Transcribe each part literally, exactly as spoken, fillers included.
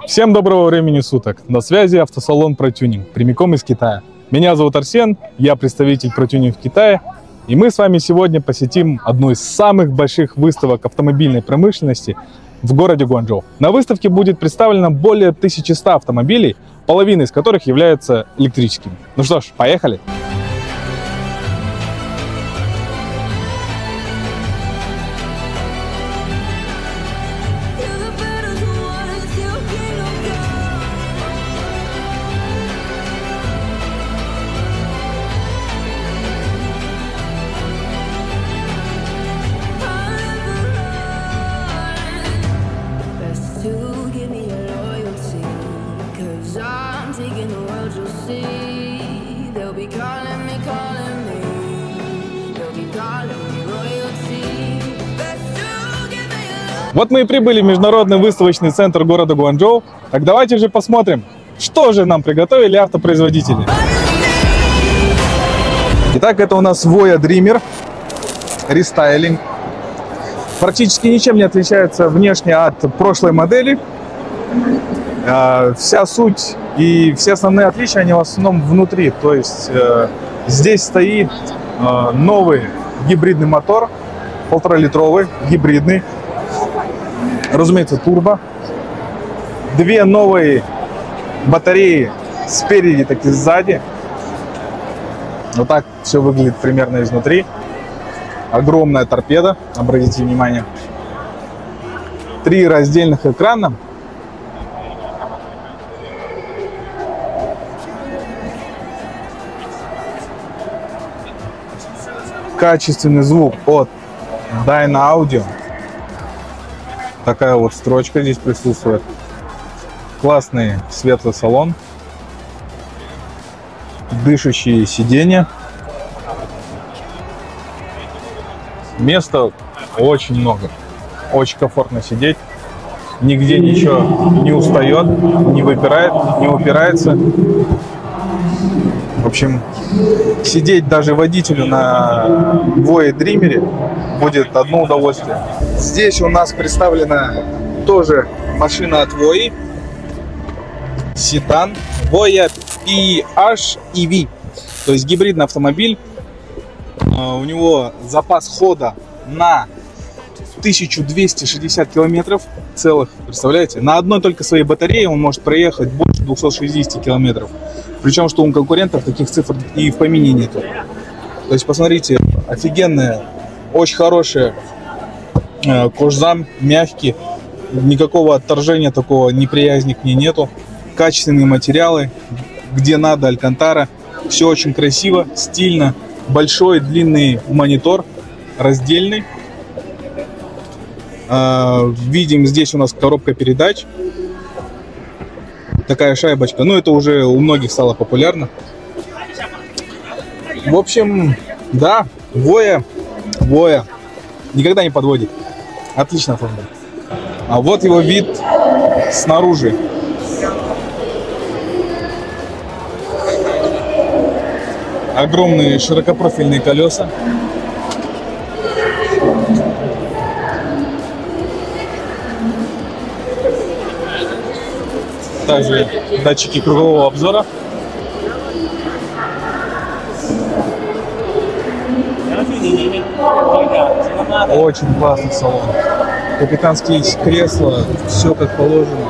Всем доброго времени суток! На связи автосалон ProTuning, прямиком из Китая. Меня зовут Арсен, я представитель ProTuning в Китае. И мы с вами сегодня посетим одну из самых больших выставок автомобильной промышленности в городе Гуанчжоу. На выставке будет представлено более тысячи ста автомобилей, половина из которых являются электрическими. Ну что ж, поехали! Вот мы и прибыли в международный выставочный центр города Гуанчжоу. Так давайте же посмотрим, что же нам приготовили автопроизводители. Итак, это у нас Voya Dreamer рестайлинг. Практически ничем не отличается внешне от прошлой модели. Вся суть и все основные отличия, они в основном внутри. То есть здесь стоит новый гибридный мотор, полуторалитровый, гибридный. Разумеется, турбо. Две новые батареи спереди, так и сзади. Вот так все выглядит примерно изнутри. Огромная торпеда, обратите внимание. Три раздельных экрана. Качественный звук от Dyna Audio. Такая вот строчка здесь присутствует. Классный светлый салон. Дышащие сиденья. Места очень много. Очень комфортно сидеть. Нигде ничего не устает, не выпирает, не упирается. В общем, сидеть даже водителю на Voya Dreamer будет одно удовольствие. Здесь у нас представлена тоже машина от Voya. Седан Voya пи эйч и ви. То есть гибридный автомобиль. У него запас хода на тысячу двести шестьдесят километров целых. Представляете? На одной только своей батарее он может проехать больше двухсот шестидесяти километров. Причем, что у конкурентов таких цифр и в помине нету. То есть, посмотрите, офигенная, очень хорошая э, кожзам, мягкий. Никакого отторжения, такого неприязни к ней нету. Качественные материалы, где надо, алькантара. Все очень красиво, стильно. Большой длинный монитор, раздельный. Э, видим, здесь у нас коробка передач. Такая шайбочка. Ну, это уже у многих стало популярно. В общем, да, Voya, Voya никогда не подводит. Отлично оформлен. А вот его вид снаружи. Огромные широкопрофильные колеса. Также датчики кругового обзора. Очень классный салон. Капитанские кресла, все как положено.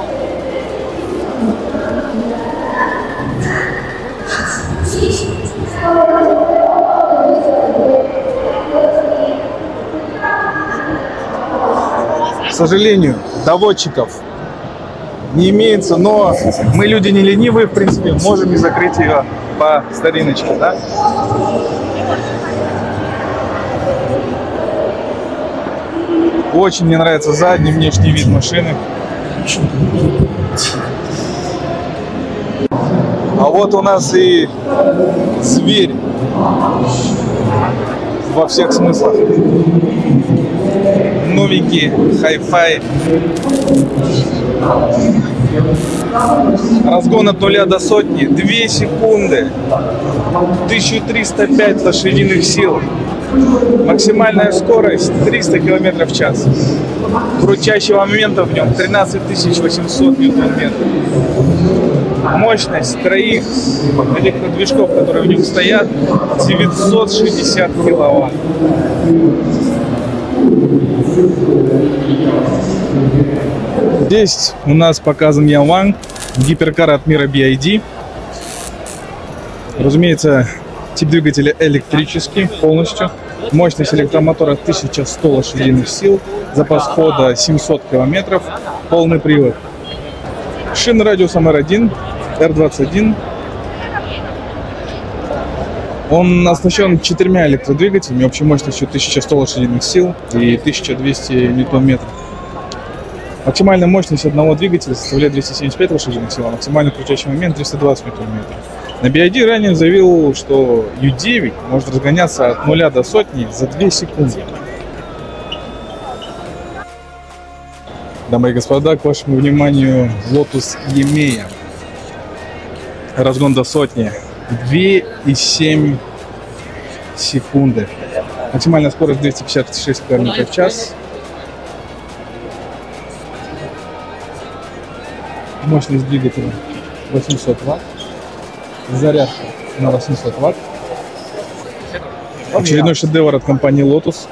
К сожалению, доводчиков не имеется, но мы люди не ленивые, в принципе, можем и закрыть ее по стариночке, да? Очень мне нравится задний внешний вид машины. А вот у нас и зверь во всех смыслах. Новенький, хай-фай. Разгон от нуля до сотни две секунды. тысяча триста пять лошадиных сил. Максимальная скорость триста километров в час. Крутящего момента в нем тринадцать тысяч восемьсот ньютон-метров. Мощность троих электродвижков, которые в нем стоят, девятьсот шестьдесят киловатт. Здесь у нас показан Янгван, гиперкар от мира би ай ди. Разумеется, тип двигателя электрический полностью. Мощность электромотора тысяча сто лошадиных сил. Запас хода семьсот километров. Полный привод. Шины радиусом эр один, эр двадцать один. Он оснащен четырьмя электродвигателями общей мощностью тысяча сто лошадиных сил и тысяча двести ньютон-метров. Максимальная мощность одного двигателя составляет двести семьдесят пять лошадиных сил, а максимальный крутящий момент триста двадцать ньютон-метров. На би ай ди ранее заявил, что ю девять может разгоняться от нуля до сотни за две секунды. Дамы и господа, к вашему вниманию Lotus Emea. Разгон до сотни две и семь секунды. Максимальная скорость двести пятьдесят шесть километров в час. Мощность двигателя восемьсот ватт. Зарядка на восемьсот ватт. Очередной шедевр от компании Lotus.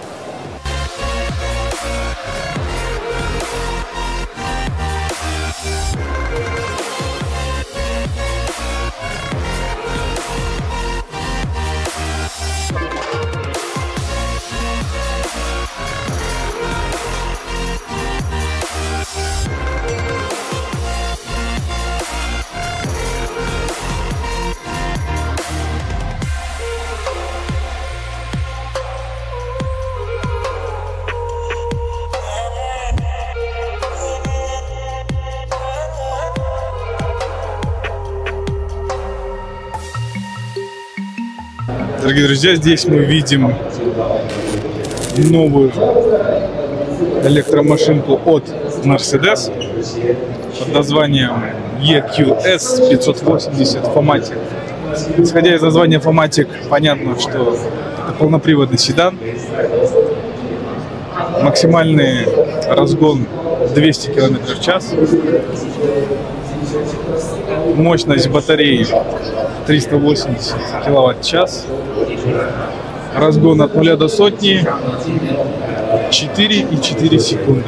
Дорогие друзья, здесь мы видим новую электромашинку от Mercedes под названием и кью эс пятьсот восемьдесят Fomatic. Исходя из названия Fomatic, понятно, что это полноприводный седан. Максимальный разгон двести километров в час. Мощность батареи триста восемьдесят киловатт в час. Разгон от нуля до сотни четыре и четыре секунды.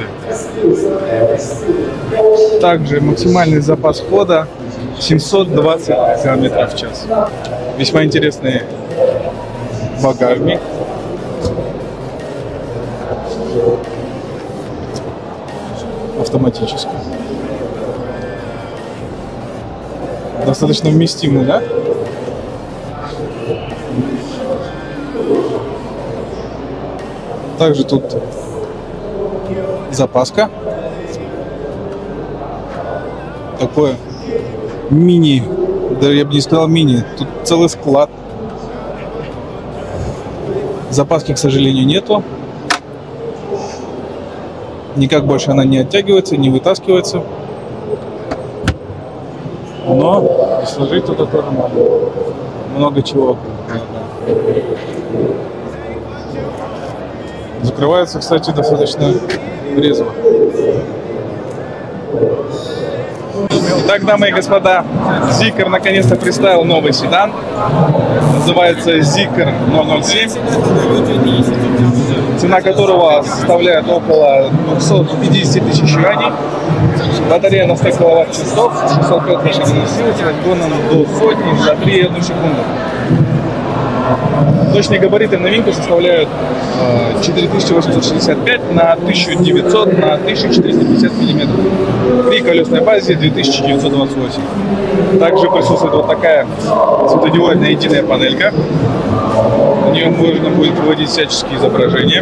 Также максимальный запас хода семьсот двадцать километров в час. Весьма интересный багажник. Автоматически. Достаточно вместимый, да? Также тут запаска. Такое мини, да я бы не сказал мини, тут целый склад. Запаски, к сожалению, нету. Никак больше она не оттягивается, не вытаскивается. Но сложить туда тоже можно. Много чего. Закрывается, кстати, достаточно резво. Так, дамы и господа, Zeekr наконец-то представил новый седан. Называется Zeekr ноль ноль семь. Цена которого составляет около двухсот пятидесяти тысяч юаней. Батарея на сто киловатт-часов, шестьсот пять лошадиных сил с разгоном до сотни за три и одну секунду. Точные габариты новинку составляют четыре тысячи восемьсот шестьдесят пять на тысячу девятьсот на тысячу четыреста пятьдесят миллиметров. При колесной базе две тысячи девятьсот двадцать восемь. Также присутствует вот такая светодиодная единая панелька. На нее можно будет выводить всяческие изображения.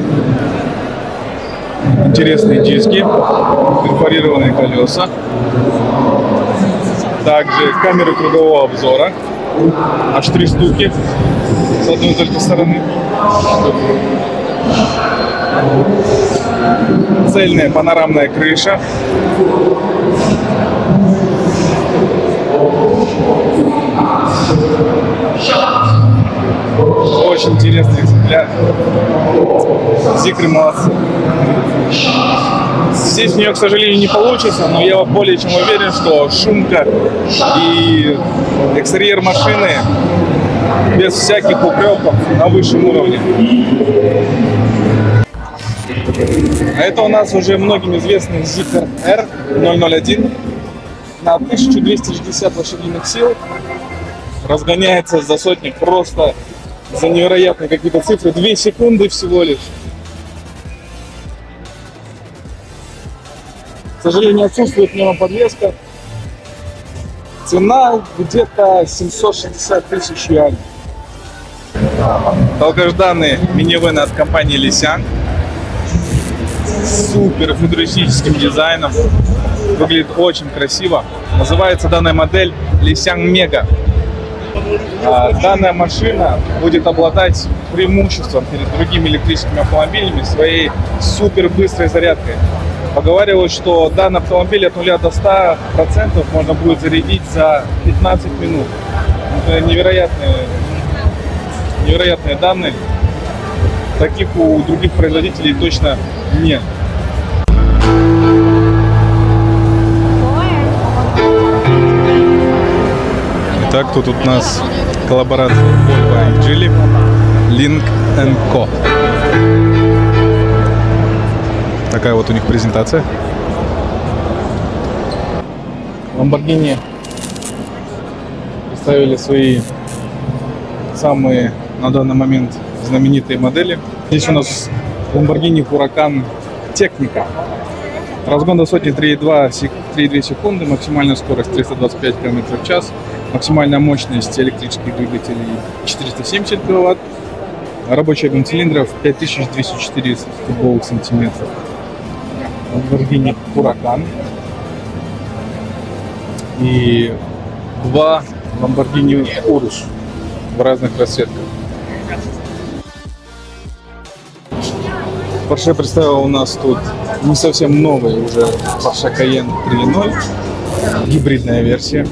Интересные диски, перфорированные колеса. Также камеры кругового обзора. Аж три штуки с одной только стороны. Цельная панорамная крыша. Очень интересный экземпляр. Зикры молодцы. Здесь у нее, к сожалению, не получится, но я более чем уверен, что шумка и экстерьер машины без всяких упреков на высшем уровне. А это у нас уже многим известный Zikr эр ноль ноль один на тысячу двести шестьдесят лошадиных сил. Разгоняется за сотни просто за невероятные какие-то цифры. Две секунды всего лишь. К сожалению, отсутствует пневмоподвеска. Цена где-то семьсот шестьдесят тысяч юаней. Долгожданный минивэн от компании Lixiang. С супер футуристическим дизайном. Выглядит очень красиво. Называется данная модель Lixiang Mega. Данная машина будет обладать преимуществом перед другими электрическими автомобилями своей супер быстрой зарядкой. Поговаривают, что данный автомобиль от нуля до ста процентов можно будет зарядить за пятнадцать минут. Это невероятные, невероятные данные. Таких у других производителей точно нет. Итак, тут у нас коллаборация Volvo и Geely, Lynk энд Co. Такая вот у них презентация. Lamborghini представили свои самые на данный момент знаменитые модели. Здесь у нас Lamborghini Huracan Technica. Разгон до сотни три и две секунды, максимальная скорость триста двадцать пять километров в час, максимальная мощность электрических двигателей четыреста семьдесят киловатт, рабочий объем цилиндров пять тысяч двести четыре кубовых сантиметров. Lamborghini Huracan и два Lamborghini Urus в разных расцветках. Porsche представила у нас тут не совсем новый уже Porsche Cayenne три ноль, гибридная версия.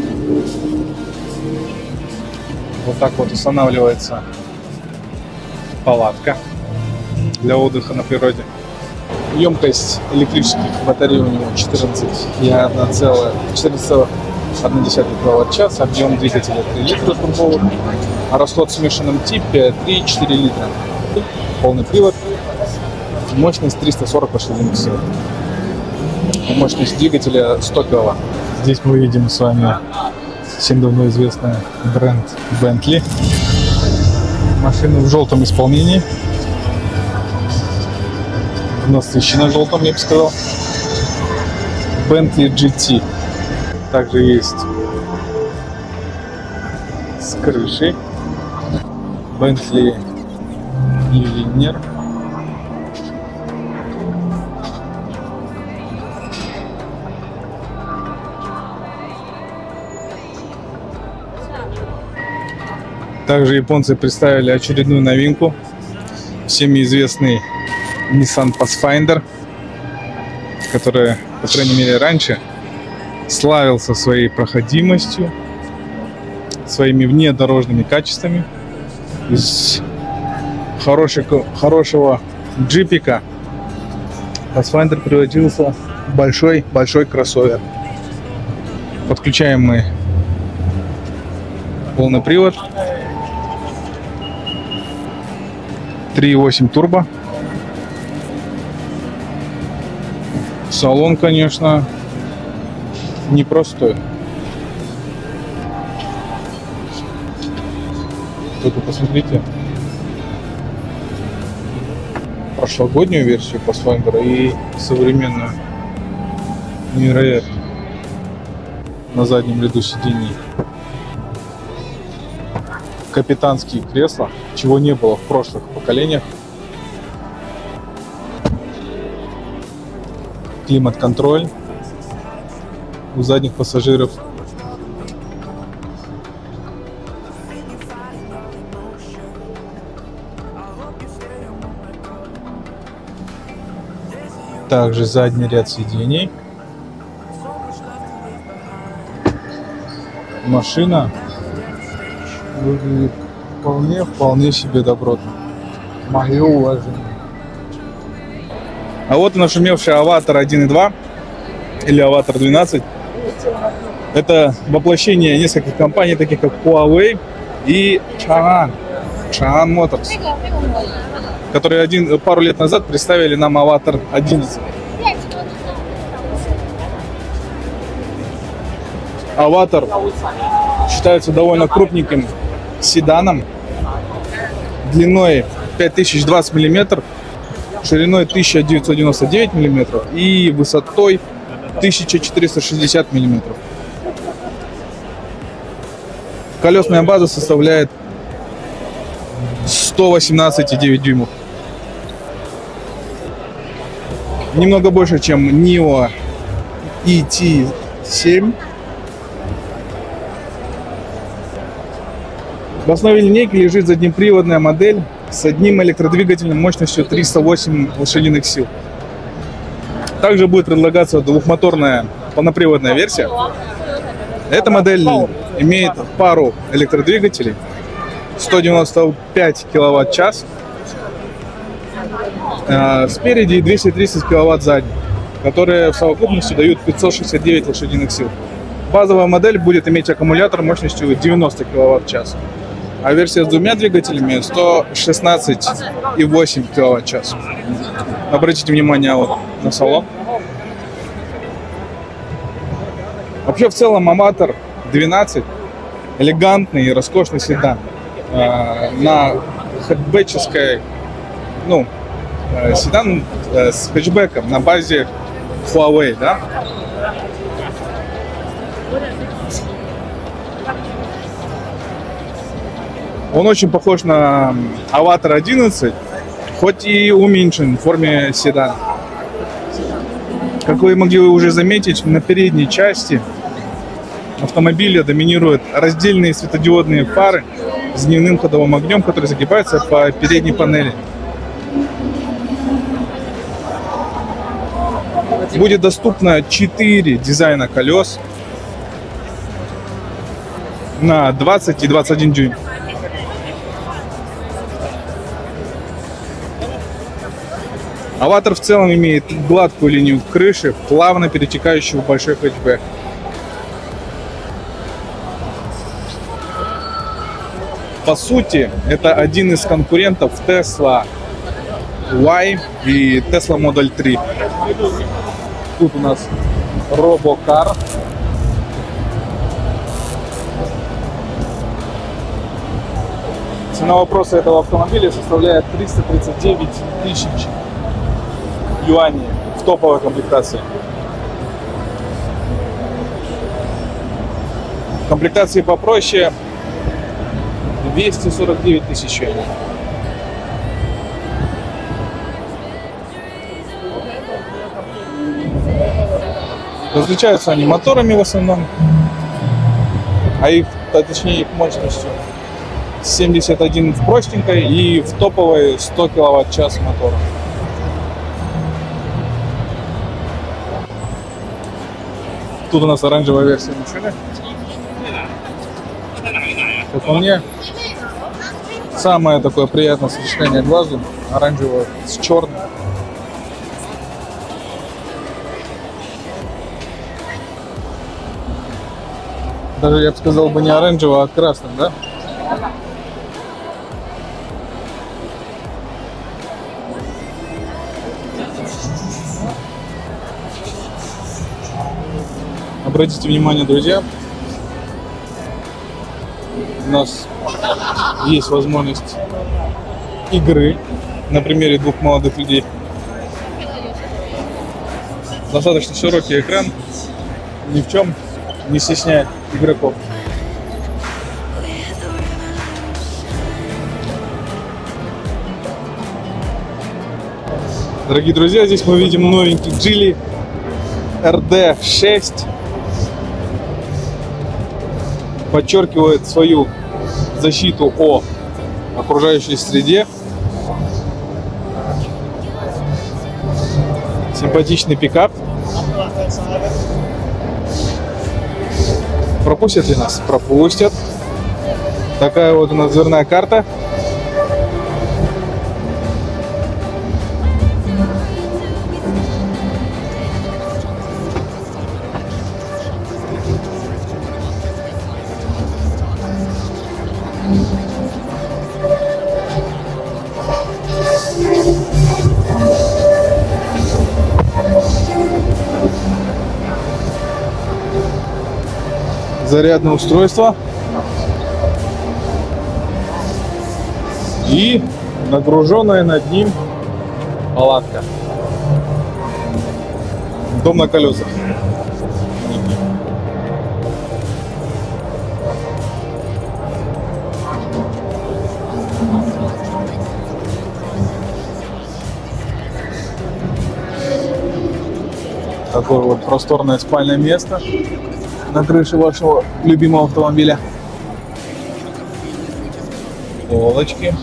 Вот так вот устанавливается палатка для отдыха на природе. Емкость электрических батарей у него четырнадцать целых одна десятая киловатт-час, объем двигателя три литра турбовых, а расход в смешанном типе три-четыре литра. Полный привод, мощность триста сорок лошадиных сил, мощность двигателя сто киловатт. Здесь мы видим с вами всем давно известный бренд Bentley. Машина в желтом исполнении. Насыщенно желтом, я бы сказал. Bentley джи ти. Также есть с крышей Bentley Liner. Также японцы представили очередную новинку. Всеми известный Nissan Pathfinder, который, по крайней мере, раньше славился своей проходимостью, своими внедорожными качествами. Из хорошего, хорошего джипика Pathfinder превратился в большой-большой кроссовер. Подключаем мы полный привод, три и восемь турбо. Салон, конечно, непростой. Только посмотрите прошлогоднюю версию Pathfinder и современную. Невероятно. На заднем ряду сидений капитанские кресла, чего не было в прошлых поколениях. Климат-контроль у задних пассажиров. Также задний ряд сидений. Машина выглядит Вполне, вполне себе добротно. Мое уважение. А вот и нашумевший Аватар один и два или Аватар двенадцать. Это воплощение нескольких компаний, таких как Huawei и Chang'an, Chang'an Motors, которые один, пару лет назад представили нам Аватар одиннадцать. Аватар считается довольно крупненьким седаном, длиной пять тысяч двадцать миллиметров, шириной тысяча девятьсот девяносто девять миллиметров и высотой тысяча четыреста шестьдесят миллиметров. Колесная база составляет сто восемнадцать и девять дюймов. Немного больше, чем Нио и ти семь. В основе линейки лежит заднеприводная модель с одним электродвигателем мощностью триста восемь лошадиных сил. Также будет предлагаться двухмоторная полноприводная версия. Эта модель имеет пару электродвигателей, сто девяносто пять киловатт-час э, спереди и двести тридцать киловатт сзади, которые в совокупности дают пятьсот шестьдесят девять лошадиных сил. Базовая модель будет иметь аккумулятор мощностью девяносто киловатт-час, а версия с двумя двигателями сто шестнадцать и восемь киловатт-час. Обратите внимание вот на салон. Вообще, в целом, Аватар двенадцать элегантный и роскошный седан э, на хэтчбековской, ну, э, седан э, с хэтчбеком на базе Huawei, да? Он очень похож на Аватар одиннадцать, хоть и уменьшен в форме седана. Как вы могли уже заметить, на передней части автомобиля доминируют раздельные светодиодные фары с дневным ходовым огнем, которые загибаются по передней панели. Будет доступно четыре дизайна колес на двадцать и двадцать один дюйм. Аватар в целом имеет гладкую линию крыши, плавно перетекающую в большой хэтчбэк. По сути, это один из конкурентов Tesla Y и Tesla Model три. Тут у нас RoboCar. Цена вопроса этого автомобиля составляет триста тридцать девять тысяч юаней в топовой комплектации. В комплектации попроще двести сорок девять тысяч юаней. Различаются они моторами в основном, а их, а точнее их мощностью семьдесят один в простенькой и в топовой сто киловатт-час мотора. Тут у нас оранжевая версия машины. Как по мне, самое такое приятное сочетание глазу, оранжевого с черным. Даже, я бы сказал, бы не оранжевого, а красным, да? Обратите внимание, друзья, у нас есть возможность игры на примере двух молодых людей. Достаточно широкий экран, ни в чем не стесняет игроков. Дорогие друзья, здесь мы видим новенький Geely эр дэ шесть. Подчеркивает свою защиту о окружающей среде. Симпатичный пикап. Пропустят ли нас? Пропустят. Такая вот у нас дверная карта. Зарядное устройство и нагруженная над ним палатка. Дом на колесах. Такое вот просторное спальное место на крыше вашего любимого автомобиля. Полочки.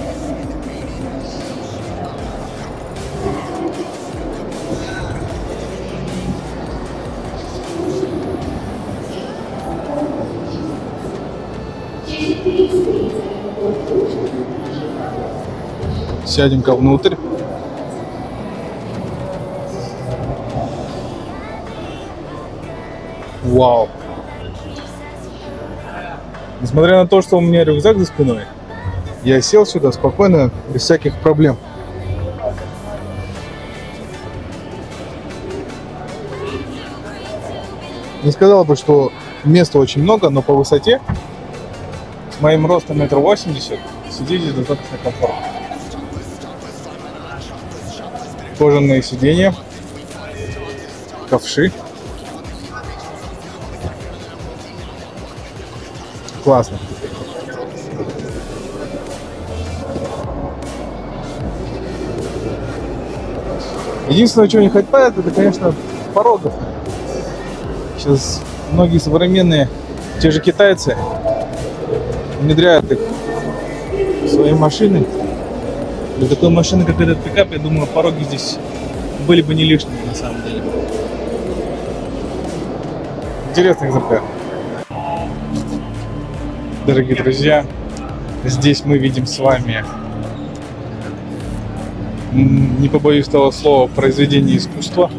Сядем-ка внутрь. Вау! Несмотря на то, что у меня рюкзак за спиной, я сел сюда спокойно, без всяких проблем. Не сказал бы, что места очень много, но по высоте, с моим ростом метр восемьдесят, сидеть здесь достаточно комфортно. Кожаные сиденья, ковши. Классно. Единственное, чего не хватает, это, конечно, порогов. Сейчас многие современные, те же китайцы, внедряют их в свои машины. Для такой машины, как этот пикап, я думаю, пороги здесь были бы не лишними, на самом деле. Интересный экземпляр. Дорогие друзья, здесь мы видим с вами, не побоюсь этого слова, произведение искусства.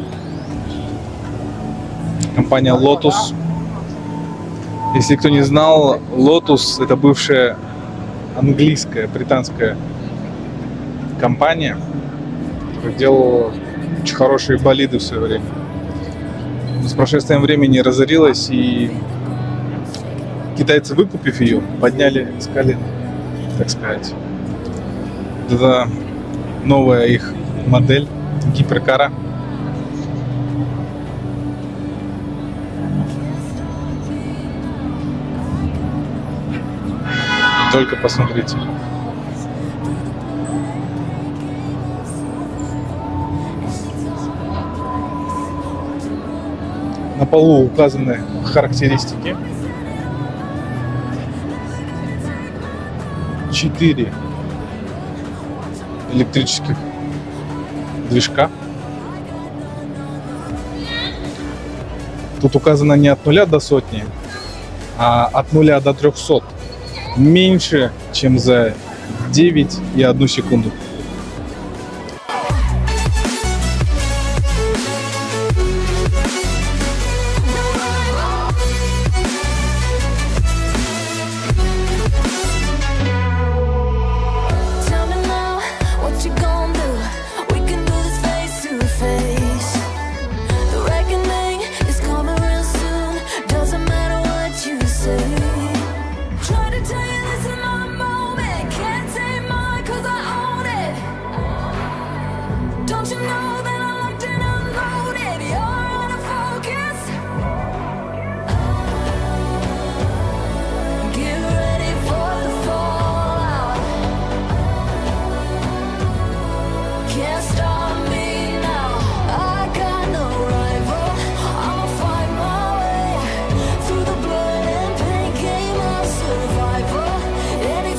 Компания Lotus. Если кто не знал, Lotus — это бывшая английская, британская компания, которая делала очень хорошие болиды в свое время. Но с прошествием времени разорилась, и китайцы, выкупив ее, подняли с колен, так сказать. Это новая их модель гиперкара. Только посмотрите. На полу указаны характеристики. Четыре электрических движка. Тут указано не от нуля до сотни, а от нуля до трехсот. Меньше, чем за девять и одну секунду.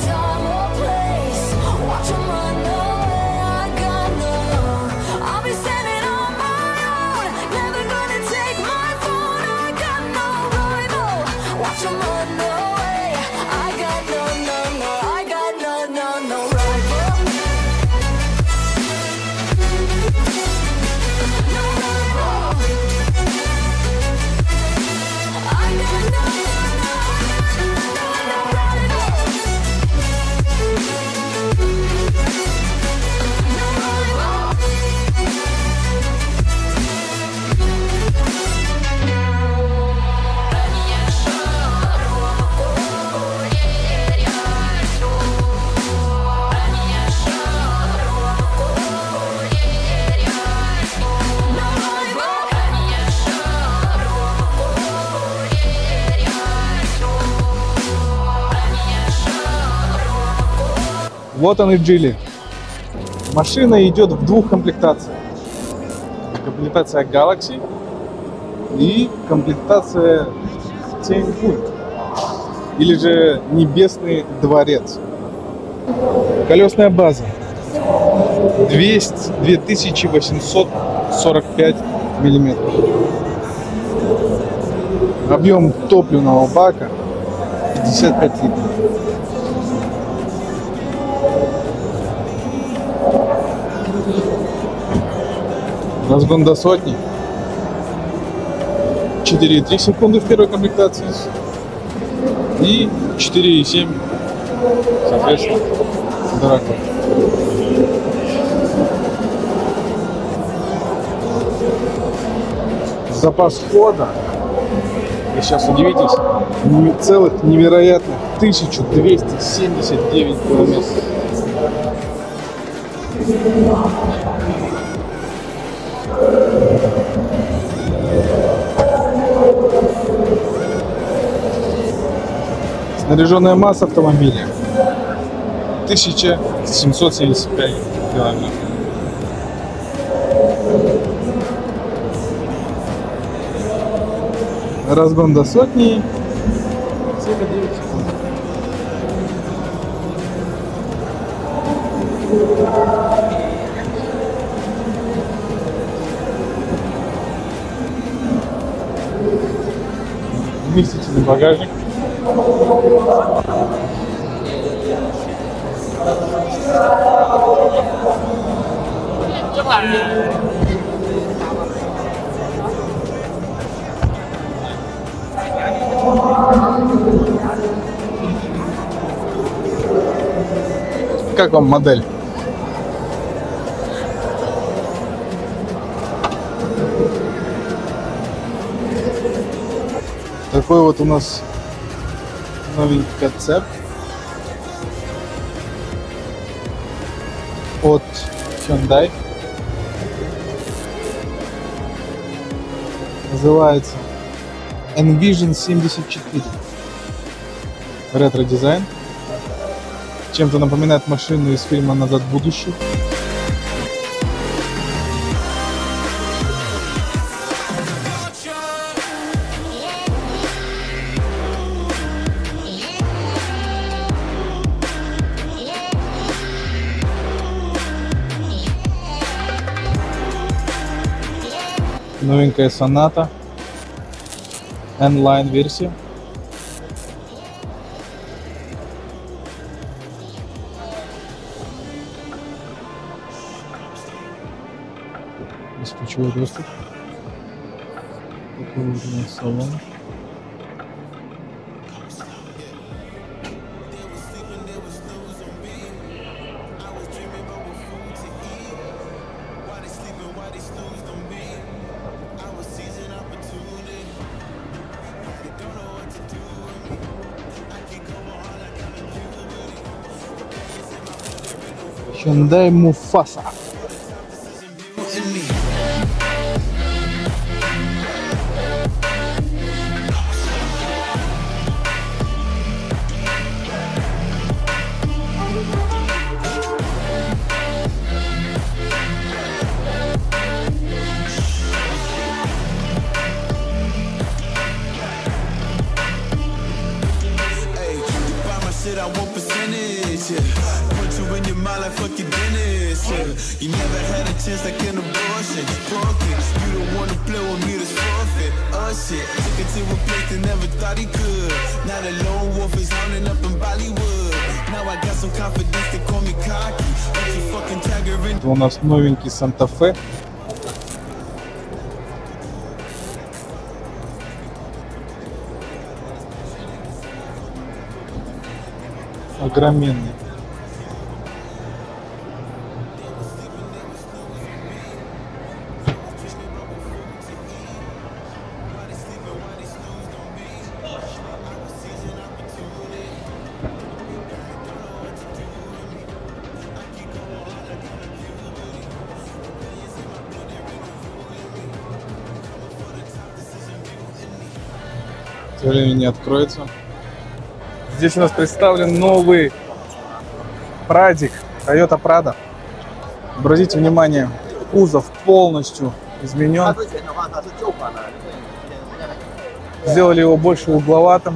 I'll be Вот он и Geely. Машина идет в двух комплектациях. Комплектация Galaxy и комплектация Тень-Культ, или же Небесный дворец. Колесная база две тысячи восемьсот сорок пять миллиметров. Объем топливного бака пятьдесят пять литров. Разгон до сотни четыре и три секунды в первой комплектации и четыре и семь, соответственно, дорогой. Запас хода, вы сейчас удивитесь, целых невероятных тысяча двести семьдесят девять километров. Снаряженная масса автомобиля тысяча семьсот семьдесят пять килограмм. Разгон до сотни сорок девять секунд. Вместительный багажник. Как вам модель? Такой вот у нас новенький концепт от Hyundai. Называется Envision семьдесят четыре. Ретро-дизайн. Чем-то напоминает машину из фильма «Назад в будущее». Новенькая Sonata, N-Line версия. Бесключевой доступ. Такой вот у нас салон. Hyundai Mufasa. I want percentage, yeah. Put you in your mind like fuck your dentist, yeah. You never had a chance like an abortion. Punk it, you don't wanna play with me, that's forfeit. Oh shit, took it to a place that never thought he could. Now the lone wolf is hounding up in Bollywood. Now I got some confidence, they call me cocky. But you fucking tagger in. У нас новенький Santa Fe. Огроменный. К сожалению, не откроется. Здесь у нас представлен новый Прадик, Toyota Prado. Обратите внимание, кузов полностью изменен. Сделали его больше угловатым.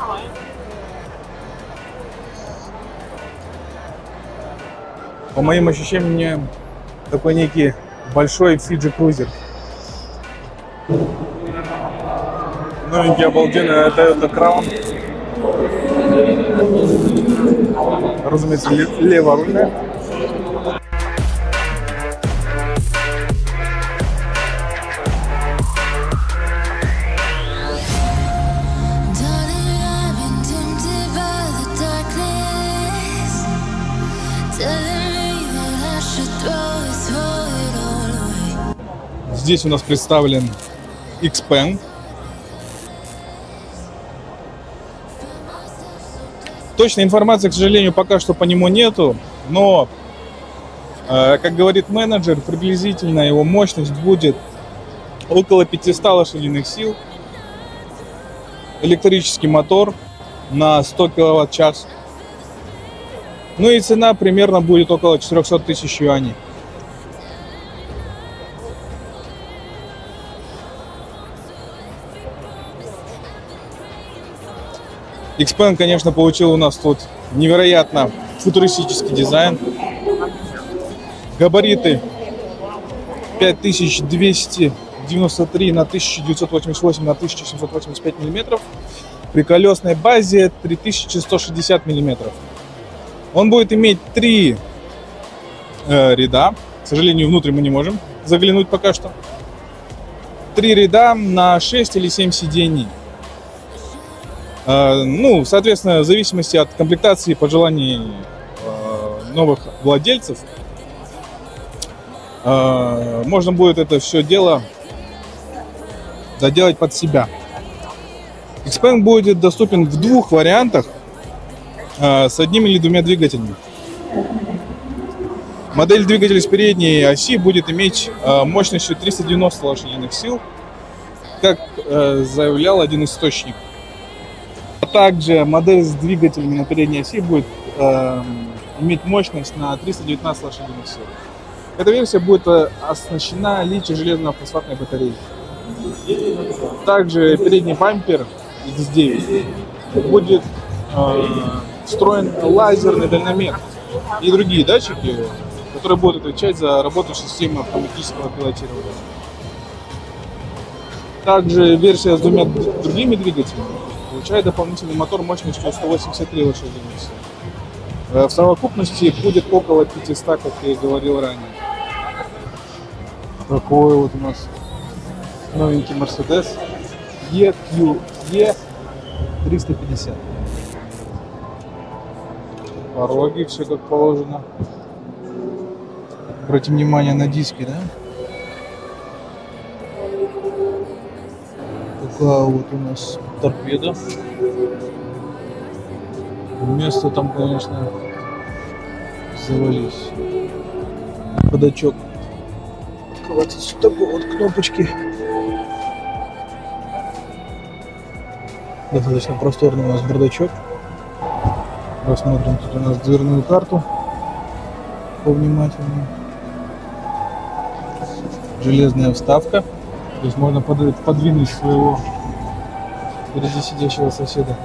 По моим ощущениям, такой некий большой Fiji Cruiser. Новенький обалденный Toyota Crown. Разумеется, леворульная. Здесь у нас представлен Xpeng. Точной информации, к сожалению, пока что по нему нету, но, э, как говорит менеджер, приблизительно его мощность будет около пятисот лошадиных сил. Электрический мотор на сто киловатт-час. Ну и цена примерно будет около четырёхсот тысяч юаней. Xpeng, конечно, получил у нас тут невероятно футуристический дизайн. Габариты пять тысяч двести девяносто три на тысяча девятьсот восемьдесят восемь на тысяча семьсот восемьдесят пять миллиметров. При колесной базе три тысячи сто шестьдесят миллиметров. Он будет иметь три э, ряда. К сожалению, внутрь мы не можем заглянуть пока что. Три ряда на шесть или семь сидений. Ну, соответственно, в зависимости от комплектации и пожеланий новых владельцев, можно будет это все дело доделать под себя. Xpeng будет доступен в двух вариантах с одним или двумя двигателями. Модель двигателя с передней оси будет иметь мощностью триста девяносто лошадиных сил, как заявлял один источник. Также модель с двигателями на передней оси будет э, иметь мощность на триста девятнадцать лошадиных сил. Эта версия будет оснащена литий-железно-фосфатной батареей. Также передний бампер икс девять будет э, встроен лазерный дальномер и другие датчики, которые будут отвечать за работу системы автоматического пилотирования. Также версия с двумя другими двигателями получает дополнительный мотор мощностью сто восемьдесят три лошадиных сил. В совокупности будет около пятисот, как я и говорил ранее. Такой вот у нас новенький Mercedes и кью и триста пятьдесят. Пороги, все как положено. Обратим внимание на диски, да? Такая вот у нас торпеда. Место там, конечно, завались. Бардачок. Открывается с такой вот кнопочки. Достаточно просторный у нас бардачок. Рассмотрим тут у нас дверную карту повнимательнее. Железная вставка. То есть можно подвинуть своего впереди сидящего соседа.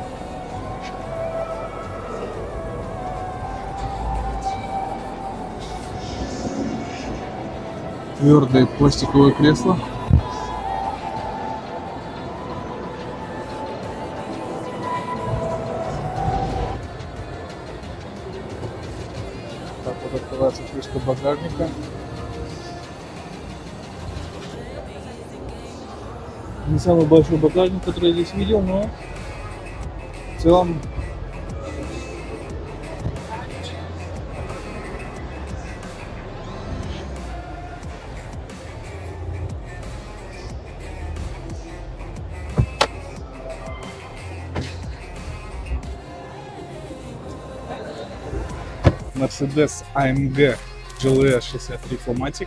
Твердое пластиковое кресло. Так вот открывается крышка багажника. Не самый большой багажник, который я здесь видел, но в целом Mercedes а эм джи джи эл и шестьдесят три Flowmatic.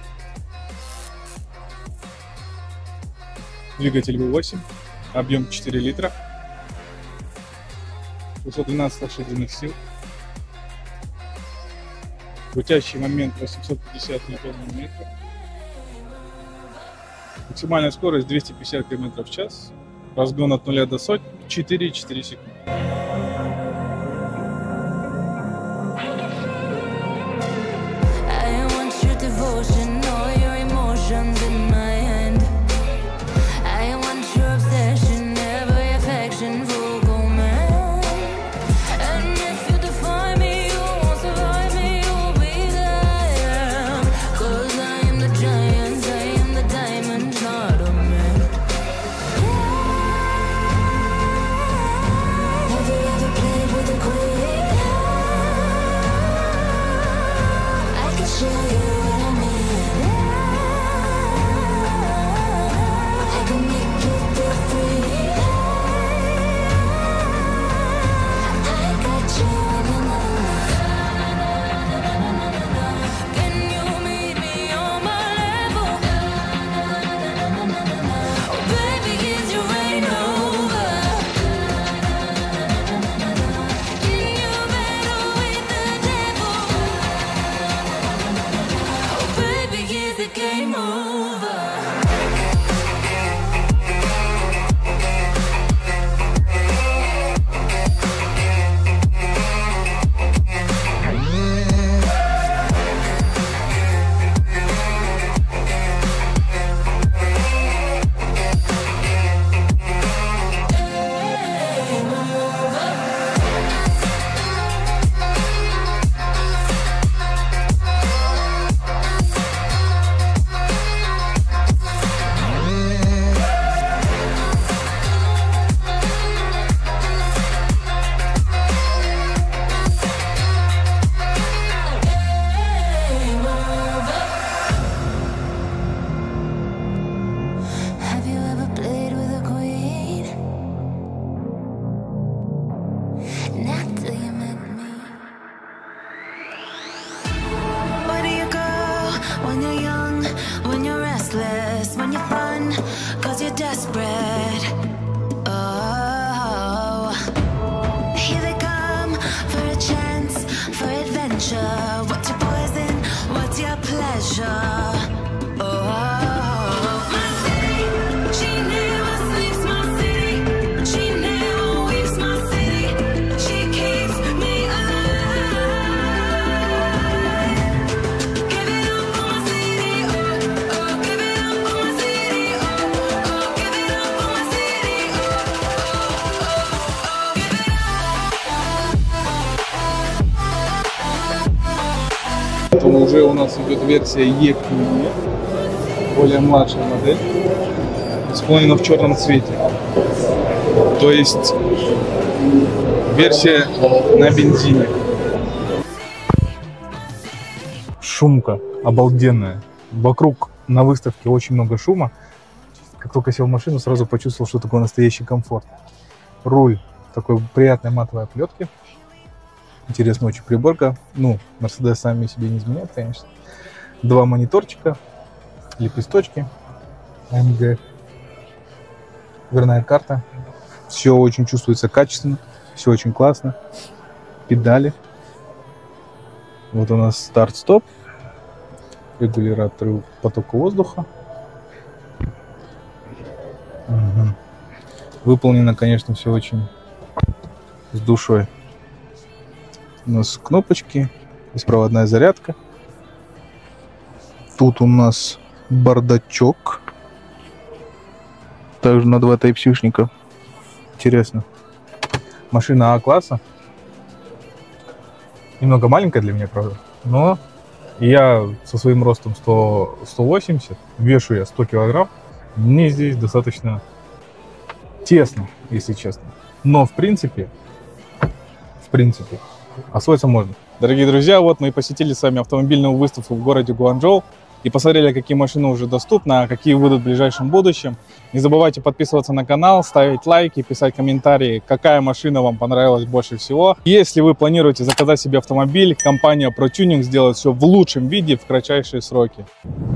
Двигатель ви восемь, объем четыре литра, шестьсот двенадцать лошадиных сил. Крутящий момент восемьсот пятьдесят ньютон-метров. Максимальная скорость двести пятьдесят километров в час. Разгон от нуля до сотни четыре и четыре секунды. When you're young, when you're restless, when you're fun, cause you're desperate. Oh, here they come for a chance, for adventure. What's your poison? What's your pleasure? Oh, my city, she never sleeps, my city. She never weeps, my city. She keeps me alive. Give it up for my city, oh, oh. Give it up for my city, oh, oh. Give it up for my city, oh, oh, oh, oh. Give it up. Это уже у нас идет версия и кью и, более младшая модель, исполнена в черном цвете. То есть версия на бензине. Шумка обалденная. Вокруг на выставке очень много шума. Как только сел в машину, сразу почувствовал, что такое настоящий комфорт. Руль такой приятной матовой оплетки. Интересная очень приборка. Ну, Mercedes сами себе не изменяют, конечно. Два мониторчика, лепесточки, а эм гэ, дверная карта. Все очень чувствуется качественно, все очень классно. Педали. Вот у нас старт-стоп, регулятор потока воздуха. Угу. Выполнено, конечно, все очень с душой. У нас кнопочки, беспроводная зарядка. Тут у нас бардачок. Также на два Type-C-шника. Интересно. Машина А-класса. Немного маленькая для меня, правда. Но я со своим ростом сто восемьдесят, вешу я сто килограмм. Мне здесь достаточно тесно, если честно. Но в принципе, в принципе, освоиться можно. Дорогие друзья, вот мы и посетили с вами автомобильную выставку в городе Гуанчжоу и посмотрели, какие машины уже доступны, а какие выйдут в ближайшем будущем. Не забывайте подписываться на канал, ставить лайки, писать комментарии, какая машина вам понравилась больше всего. Если вы планируете заказать себе автомобиль, компания ProTuning сделает все в лучшем виде в кратчайшие сроки.